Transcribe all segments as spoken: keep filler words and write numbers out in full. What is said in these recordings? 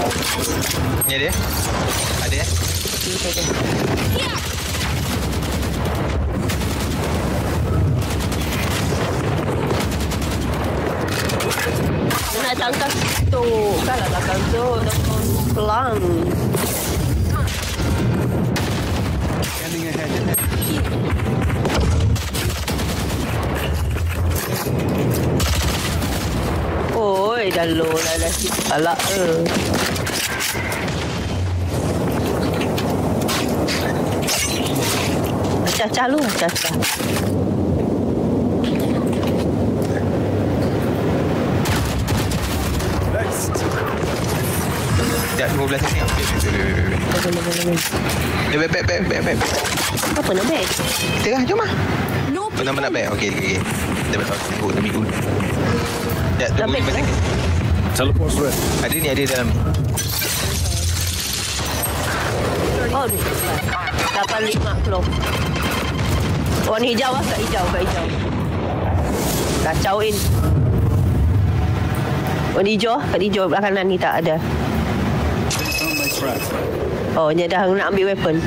Ni dia. Ada eh? Okay, okay. Nak tangkap tu. Kalah belakang tu. Pelan. Scanning ahead. Oi, dah low dah dah salah eh. Acah-acah lu, acah-acah. Next. Sekejap, dua belas ni. Wait, wait, wait, wait, wait. Boleh, boleh, boleh. Eh, back, back, back, back, back. Apa nak baik? Kita lah, jom lah. Oh, nama nak back? Okey, okey, okey. Kita back. Tunggu, tunggu, tunggu. Sekejap, Dah tunggu back lima ke? second. Teleport's ready. Ada ni, ada dalam ni. Oh, ni. lapan lima kilo. Warna hijau lah, kat hijau, kat hijau. Kacauin. Warna hijau, kat hijau belah kanan ni tak ada. Based on my track. Oh, dia dah nak ambil weapon.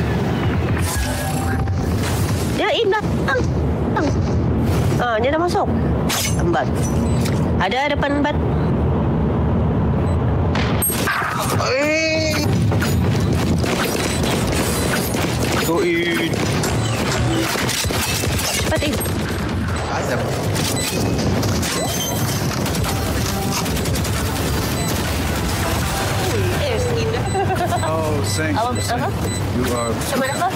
Dia in dah. Tang. Tang. Ah, dia dah masuk. Lambat. Ada depan bat. Eh. Go in. Cepat in. Azam. Eh, skin dah. Oh, thank Awak, you. apa? You are Sama apa?